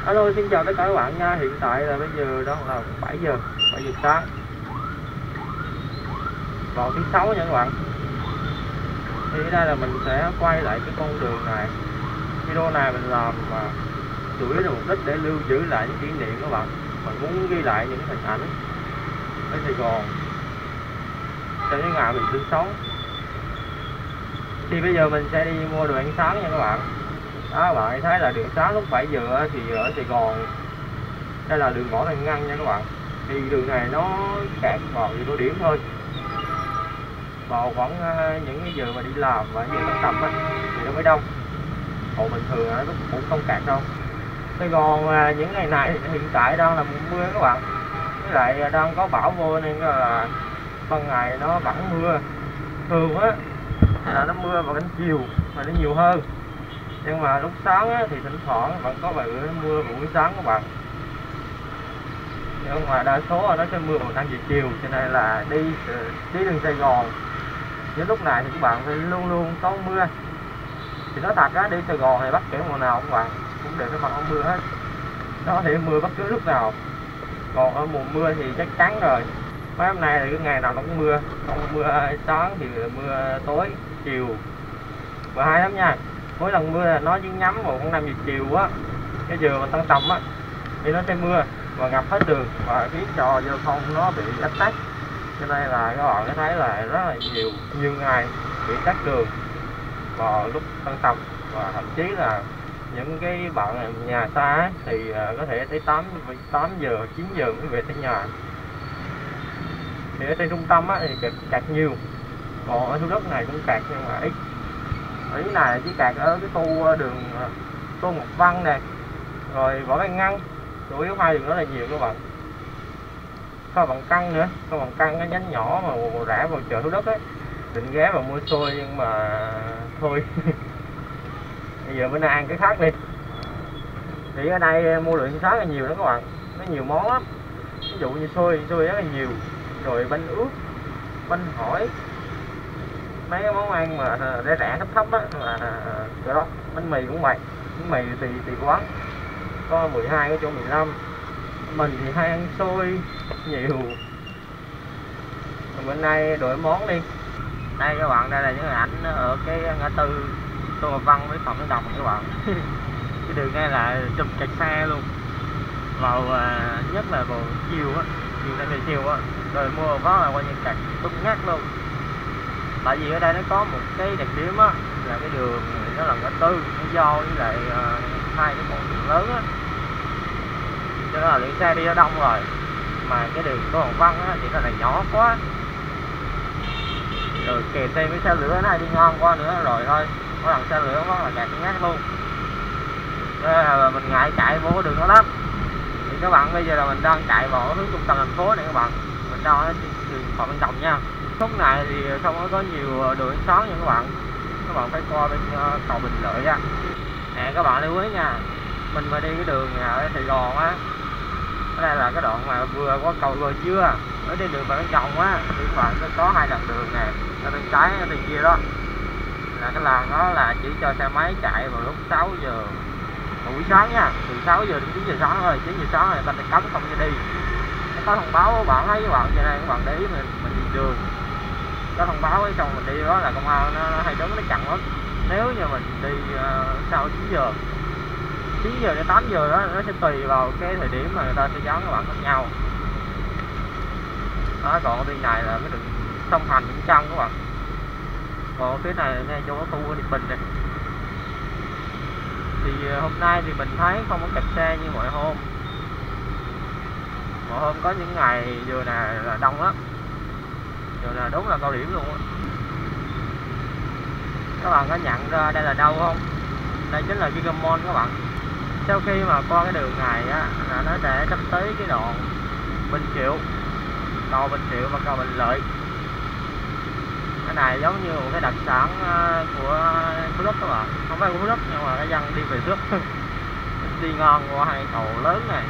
Alo, xin chào tất cả các bạn nha. Hiện tại là bây giờ đó là 7 giờ sáng, vào thứ sáu nha các bạn. Thì đây là mình sẽ quay lại cái con đường này. Video này mình làm mà chủ yếu là mục đích để lưu giữ lại những kỷ niệm các bạn. Mình muốn ghi lại những hình ảnh ở Sài Gòn trong những ngày mình sinh sống. Thì bây giờ mình sẽ đi mua đồ ăn sáng nha các bạn. Đó, các bạn thấy là đường sáng lúc 7 giờ thì ở Sài Gòn đây là đường Võ Văn Ngân nha các bạn. Thì đường này nó kẹt vào giờ cao điểm thôi. Vào khoảng những cái giờ mà đi làm và giờ tan tầm á thì nó mới đông. Còn bình thường nó cũng không kẹt đâu. Sài Gòn những ngày này hiện tại đang là mùa mưa các bạn. Với lại đang có bão vô nên là ban ngày nó vẫn mưa. Thường á là nó mưa vào canh chiều mà nó nhiều hơn. Nhưng mà lúc sáng á, thì thỉnh thoảng vẫn có vài bữa mưa vào buổi sáng các bạn. Nhưng mà đa số nó sẽ mưa vào 5 giờ chiều, cho nên là đi đường Sài Gòn những lúc này thì các bạn phải luôn luôn có mưa. Thì nói thật á, đi Sài Gòn này bất kể mùa nào các bạn cũng đều phải mặc áo mưa hết. Nó thể mưa bất cứ lúc nào. Còn ở mùa mưa thì chắc chắn rồi. Mấy hôm nay thì cái ngày nào nó cũng mưa. Không mưa sáng thì mưa tối, chiều. Và hay lắm nha. Mỗi lần mưa là nó chỉ nhắm vào khoảng 5 giờ chiều á, cái giờ mà tan tầm á thì nó sẽ mưa và ngập hết đường và khiến cho giao thông nó bị ách tắc. Cho nên là các bạn có thấy là rất là nhiều ngày bị tắc đường vào lúc tan tầm, và thậm chí là những cái bạn nhà xa thì có thể tới 8 giờ 9 giờ mới về tới nhà. Thì ở trên trung tâm á thì kẹt nhiều, còn ở Thủ Đức này cũng kẹt nhưng mà ít. Ở dưới này chỉ kẹt ở cái khu đường Tôn Ngọc Văn này, rồi Võ Văn Ngân, chủ yếu hai đường đó là nhiều các bạn. Kho Bằng Căng nữa, Kho Bằng Căng cái nhánh nhỏ mà rẽ vào chợ Thủ Đức ấy, định ghé vào mua xôi nhưng mà thôi. Bây giờ bữa nay ăn cái khác đi. Thì ở đây mua lượng sáng là nhiều đó các bạn, nó nhiều món lắm. Ví dụ như xôi rất là nhiều, rồi bánh ướt, bánh hỏi, mấy cái món ăn mà rẻ thấp á là cái đó. Bánh mì cũng vậy, bánh mì tùy quán, có 12 có chỗ 15. Mình thì hay ăn xôi nhiều. Bữa nay đổi món đi. Đây các bạn, đây là những hình ảnh ở cái ngã tư Tô Ngọc Văn với Phạm Văn Đồng các bạn. Cái đường ngay là chùm kẹt xe luôn. Vào nhất là vào chiều á, chiều á, rồi mua có là coi như kẹt tung ngắt luôn. Tại vì ở đây nó có một cái đặc điểm á là cái đường nó là ngã tư, nó do với lại hai cái con đường lớn á, cho nên là lượng xe đi nó đông rồi. Mà cái đường Tô Ngọc Văn á thì nó là nhỏ quá, rồi kèm thêm cái xe lửa nó đi ngon quá nữa rồi thôi, mỗi lần xe lửa quá là kẹt ngắt luôn. Nên là mình ngại chạy vô cái đường đó lắm. Thì các bạn, bây giờ là mình đang chạy vào hướng trung tâm thành phố này các bạn, mình đang ở đường Phạm Văn Đồng nha. Lúc này thì không có nhiều đường sáng nha các bạn phải qua bên cầu Bình Lợi nha. Nè các bạn lưu ý nha, mình mà đi cái đường ở Sài Gòn á, ở đây là cái đoạn mà vừa qua cầu Gò Dưa, ở trên đường Phạm Văn Đồng á, thì các bạn có hai làn đường nè, ở bên trái ở bên kia đó là cái làn đó là chỉ cho xe máy chạy vào lúc 6 giờ buổi sáng nha, từ 6 giờ đến 9 giờ sáng thôi. 9 giờ sáng này ta sẽ cấm không cho đi. Nó có thông báo các bạn thấy các bạn, cho nên các bạn để ý mình đi đường có thông báo ấy, xong mình đi đó là công an nó hay đứng nó chặn mất. Nếu như mình đi sau 9 giờ đến 8 giờ đó, nó sẽ tùy vào cái thời điểm mà người ta sẽ dán các bạn khác nhau đó. Còn ở bên này là cái đường sông Hành Vĩnh Trân các bạn, còn phía này ngay chỗ khu Điệp Bình này. Thì hôm nay thì mình thấy không có kẹt xe như mọi hôm. Mọi hôm có những ngày vừa này là đông lắm, vừa là đúng là cao điểm luôn á. Các bạn có nhận ra đây là đâu không? Đây chính là Gigamon các bạn. Sau khi mà qua cái đường này á là nó sẽ sắp tới cái đoạn Bình Triệu, cầu Bình Triệu và cầu Bình Lợi. Cái này giống như một cái đặc sản của Phú Đức các bạn, không phải của Phú Đức nhưng mà cái dân đi về trước đi ngon qua hai cầu lớn này.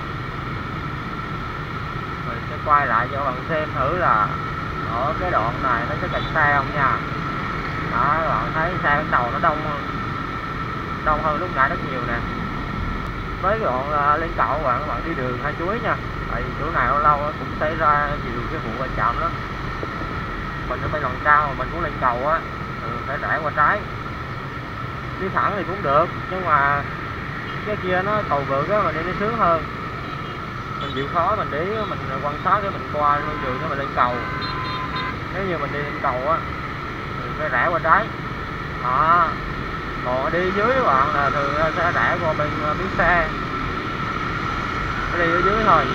Mình sẽ quay lại cho các bạn xem thử là ở cái đoạn này nó sẽ kẹt xe không nha. Đó, các bạn thấy xe ban đầu nó đông hơn lúc nãy rất nhiều nè. với cái đoạn lên cầu các bạn đi đường Hai Chuối nha. Tại vì chỗ này lâu lâu cũng xảy ra nhiều cái vụ va chạm đó. Mình ở bên lần cao mà mình muốn lên cầu á thì phải rẽ qua trái. Đi thẳng thì cũng được, nhưng mà cái kia nó cầu vượt á, mình đi nó sướng hơn. Mình chịu khó mình để mình quan sát để mình qua luôn đường để mình lên cầu. Nếu như mình đi lên cầu á thì phải rẽ qua trái đó. Còn đi dưới các bạn là thường sẽ rẽ qua bên bến xe, phải đi ở dưới thôi.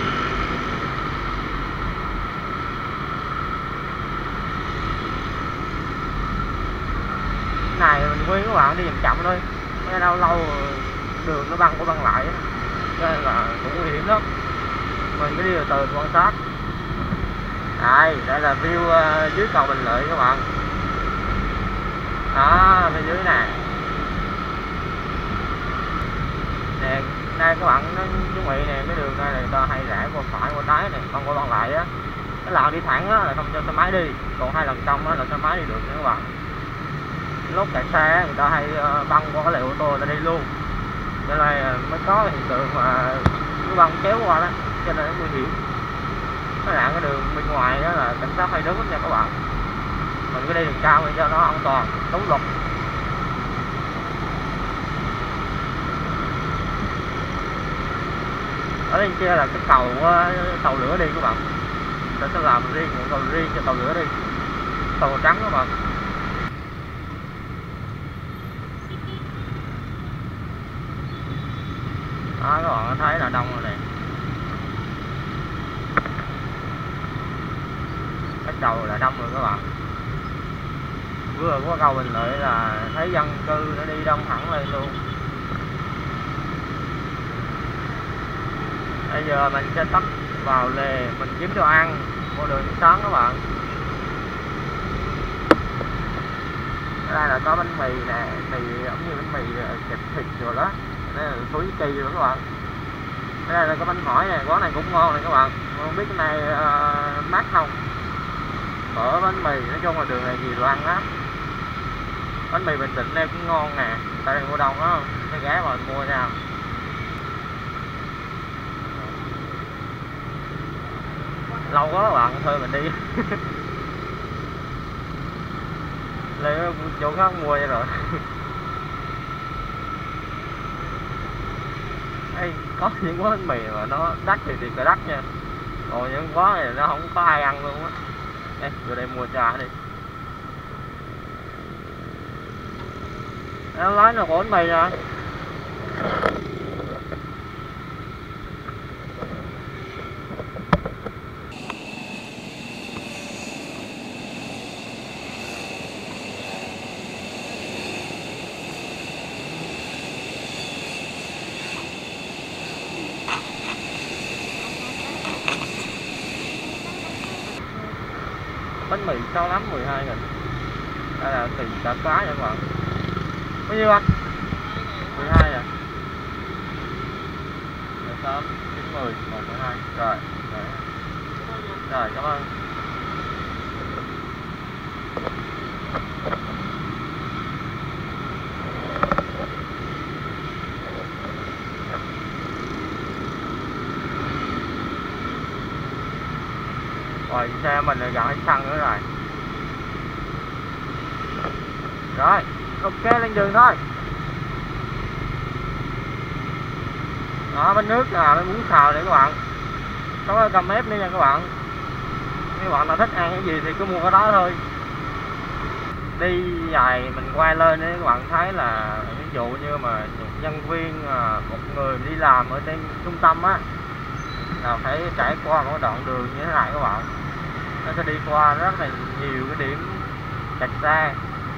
Này mình khuyên các bạn đi chậm chậm thôi, mấy lâu lâu đường nó băng qua băng lại á, cho nên là cũng nguy hiểm lắm. Mình cứ đi từ từ quan sát. Đây là view dưới cầu Bình Lợi các bạn. Đó, phía dưới nè. Nè, đây các bạn nó chuẩn bị nè, cái đường này là người ta hay rẽ qua phải qua trái này, không qua băng lại á. Cái lần đi thẳng á là không cho xe máy đi, còn hai lần trong á là xe máy đi được nha các bạn. Lúc chạy xe người ta hay băng qua cái lề ô tô người ta đi luôn, cho nên mới có hiện tượng mà cái băng kéo qua đó, cho nên nó nguy hiểm. Cái đoạn cái đường bên ngoài đó là cảnh sát hay đứng nha các bạn. Mình cứ đi đường cao để cho nó an toàn, đúng luật. Ở bên kia là cái cầu tàu lửa đi các bạn. Người ta sẽ làm riêng một cầu riêng cho tàu lửa đi, tàu trắng các bạn. Đó, các bạn thấy là đông rồi nè. Cái cầu là đông rồi các bạn. Vừa qua cầu Bình Lợi là thấy dân cư nó đi đông thẳng lên luôn. Bây giờ mình sẽ tấp vào lề mình kiếm đồ ăn mua đường sáng các bạn. Ở đây là có bánh mì nè, mì giống như bánh mì kẹp thịt rồi đó. Đây là Thổ Nhĩ Kỳ rồi các bạn. Ở đây là có bánh hỏi nè, quán này cũng ngon này các bạn. Không biết cái này mát không. Phở bánh mì, nói chung là đường này gì đồ ăn á. Bánh mì Bình Định đây cũng ngon nè. Tại đây mua đông á, phải ghé vào mua nha. Lâu quá các bạn, thôi mình đi. Lên chỗ khác mua vậy rồi. Ê, có những quán bánh mì mà nó đắt thì phải đắt nha. Còn những quán này nó không có ai ăn luôn á. Ê, vô đây mua trà đi. Em lái là của bánh mì nha. Bánh mì 68 12 nghìn. Đây là tùy cả cá nha các bạn. Bao nhiêu anh? 12 à? 18 9 10 1 12. Rồi. Rồi, cảm ơn. Rồi xe mình gần hết xăng nữa rồi. Rồi, ok lên đường thôi. Đó, bánh nước là bánh bún xào này các bạn. Có cam ép nữa nha các bạn. Nếu bạn nào thích ăn cái gì thì cứ mua cái đó thôi. Đi dài mình quay lên để các bạn thấy là ví dụ như mà nhân viên một người đi làm ở trên trung tâm á là phải trải qua một đoạn đường như thế này các bạn. Nó sẽ đi qua rất là nhiều cái điểm kẹt xe.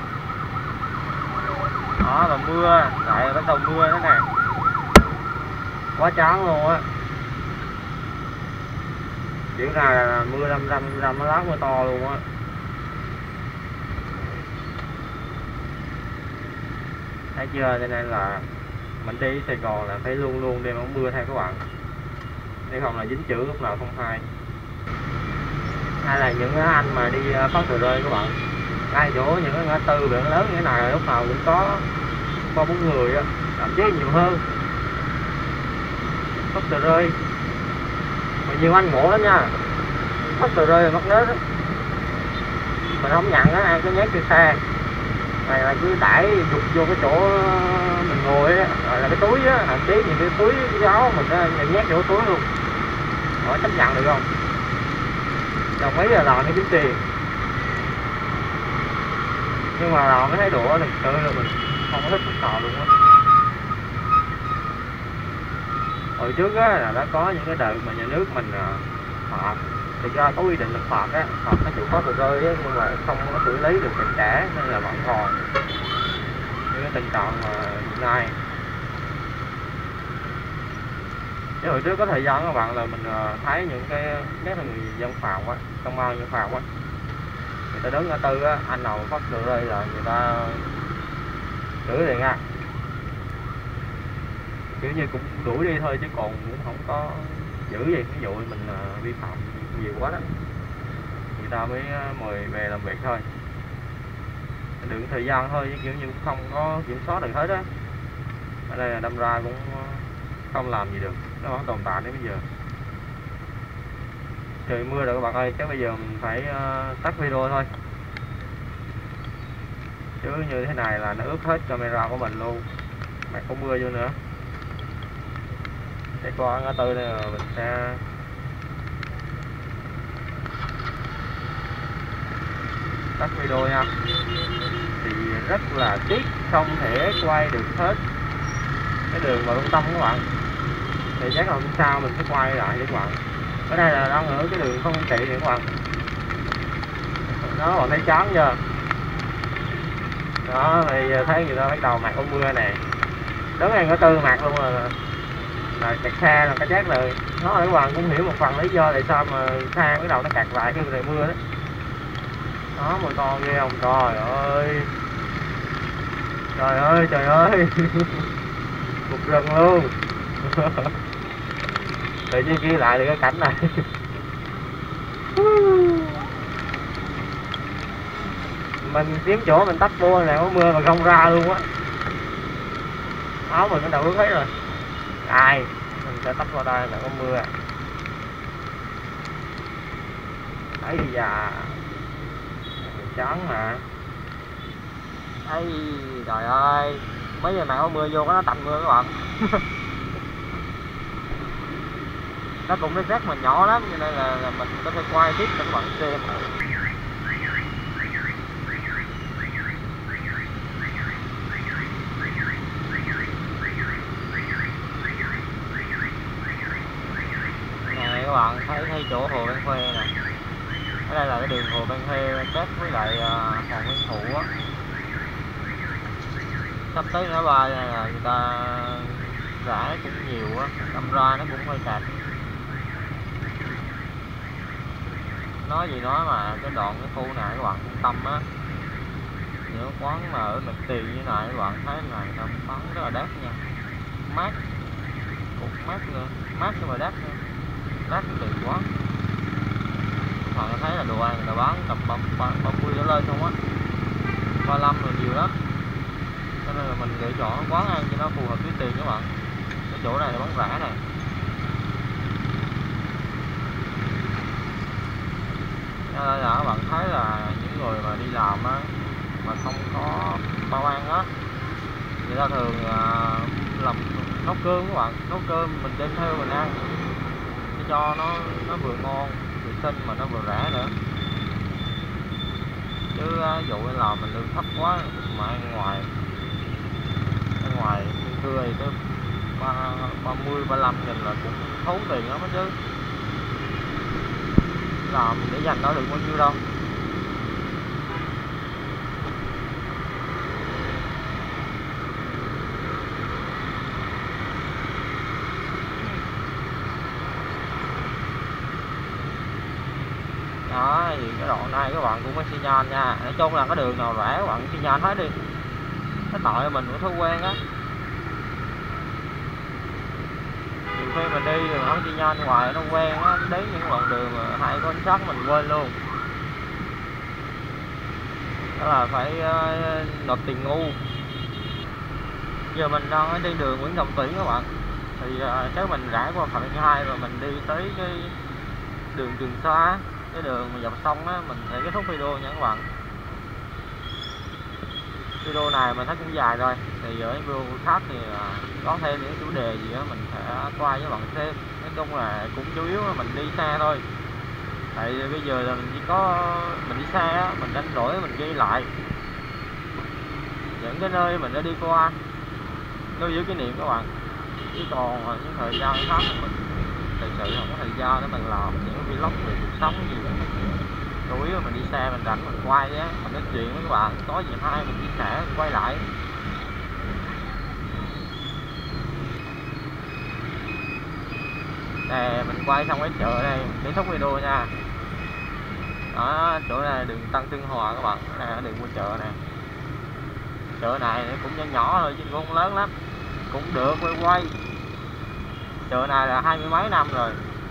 Đó, và mưa, lại bắt đầu mưa nữa nè. Quá chán luôn á. Kiểu này là mưa răm nó lát mưa to luôn á. Thấy chưa, cho nên là mình đi Sài Gòn là phải luôn luôn đem áo mưa theo các bạn. Nếu không là dính chữ lúc nào không hay. Hay là những anh mà đi phát tờ rơi các bạn, ngay chỗ những cái ngã tư biển lớn như thế này lúc nào cũng có 3-4 người á, thậm chí nhiều hơn. mất tờ rơi. Mà nhiều anh ngộ lắm nha, mất tờ rơi mất nết đó. Mình không nhận á, ai có nhét trên xe này là cứ đẩy dục vô cái chỗ mình ngồi á, rồi là cái túi á, thậm chí những cái túi cái áo mình á, nhét vô túi luôn. Hỏi chấp nhận được không? Đồng ý là làm cái kiếm tiền, nhưng mà làm cái thái độ thực sự là mình không có thích phức tạp luôn á. Hồi trước á là đã có những cái đợt mà nhà nước mình phạt, thực ra có quy định là phạt á, phạt cái chủ có tờ rơi á, nhưng mà không có xử lý được chặt chẽ nên là vẫn còn những cái tình trạng mà hiện nay. Chứ hồi trước có thời gian các bạn là mình thấy những cái nhất là người dân phạm á, công an dân phạm á, người ta đứng ngã tư á, anh nào phát tờ rơi là người ta xử liền nha, kiểu như cũng đuổi đi thôi chứ còn cũng không có giữ gì. Ví dụ mình vi phạm nhiều quá đó, người ta mới mời về làm việc thôi, đừng thời gian thôi chứ kiểu như cũng không có kiểm soát được hết á. Ở đây là đâm ra cũng không làm gì được, nó vẫn tồn tại đến bây giờ. Trời mưa rồi các bạn ơi, chắc bây giờ mình phải tắt video thôi, chứ như thế này là nó ướt hết camera của mình luôn, mà có mưa vô nữa. Để qua ngã tư này mình sẽ tắt video nha. Thì rất là tiếc không thể quay được hết cái đường vào trung tâm các bạn, thì chắc là hôm sau mình sẽ quay lại cho các bạn. Ở đây là đang ở cái đường Không Trị này các bạn, đó bạn thấy chán chưa? Đó thì thấy người ta bắt đầu mặt có mưa này, đứng ngay ngã tư mặt luôn là kẹt xe là cái chắc rồi. Nó là các bạn cũng hiểu một phần lý do tại sao mà xe cái đầu nó kẹt lại khi trời mưa đó. Đó mưa to ghê không? Trời ơi, trời ơi, trời ơi. Một rừng luôn. Tự nhiên ghi lại được cái cảnh này. Mình kiếm chỗ mình tắt bua này có mưa mà không ra luôn á, áo mình nó đầu ướt hết rồi. Ai mình sẽ tắt vào đây là có mưa. Ấy da, chán mà. Ấy trời ơi, mấy giờ này có mưa vô nó tạnh mưa các bạn. Nó cũng cái rác mà nhỏ lắm cho nên là mình có thể quay tiếp cho các bạn xem. Này các bạn thấy ngay chỗ hồ Ban Khoe nè, ở đây là cái đường hồ Ban Khoe kết với lại Hoàng Nguyên Thụ á. Sắp tới ngã ba này là người ta rải cũng nhiều á, đâm ra nó cũng hơi sạch. Nói gì nói mà cái đoạn cái khu này các bạn trung tâm á, những quán mà ở mặt tiền như này các bạn thấy là người ta bán rất là đắt nha, mát, cũng mát nữa, mát nhưng mà đắt nữa, đắt tiền quá. Các bạn thấy là đồ ăn người ta bán tầm 30 đổ lên không á, 35 là nhiều lắm. Cho nên là mình lựa chọn quán ăn cho nó phù hợp với tiền các bạn. Cái chỗ này là bán rẻ này. Cho nên là các bạn thấy là những người mà đi làm á, mà không có bao ăn á, người ta thường làm nấu cơm các bạn, nấu cơm mình đem theo mình ăn để cho nó vừa ngon vừa xinh mà nó vừa rẻ nữa. Chứ dụ như là mình lương thấp quá mà ăn ngoài trưa thì tới 30-35 nghìn là cũng thốn tiền lắm đó chứ, làm để dành đó được bao nhiêu đâu. Đó thì cái đoạn này các bạn cũng có xi nhan nha, nói chung là cái đường nào rẻ các bạn xi nhan hết đi, cái tội mình cũng thói quen á. Nhiều khi mình đi rồi không xi nhan ngoài nó quen á, đến những đoạn đường mà hay có ánh sáng mình quên luôn, đó là phải nộp tiền ngu. Giờ mình đang ở trên đường Nguyễn Trọng Tuyển các bạn, Thì nếu mình rẽ qua Phạm Văn Hai và mình đi tới cái đường Trường Sa, cái đường mà dọc sông á, mình sẽ kết thúc video nha các bạn. Video này mình thấy cũng dài rồi, thì ở video khác thì có thêm những chủ đề gì đó mình sẽ quay với bạn xem. Nói chung là cũng chủ yếu là mình đi xa thôi, tại vì bây giờ là mình chỉ có mình đi xa á, mình đánh đổi mình ghi lại những cái nơi mình đã đi qua, lưu giữ kỷ niệm các bạn. Chứ còn những thời gian khác mình thực sự không có thời gian để mình làm những cái vlog về cuộc sống gì. Chủ yếu là mình đi xe mình rảnh mình quay á, mình nói chuyện với các bạn, có gì hay mình chia sẻ mình quay lại. Nè mình quay xong cái chợ đây, kết thúc video nha. Đó, chỗ này đường Tân Tương Hòa các bạn, đây là đường qua chợ này. Chợ này cũng nhỏ nhỏ thôi chứ cũng không lớn lắm, cũng được quay. Chợ này là 20 mấy năm rồi,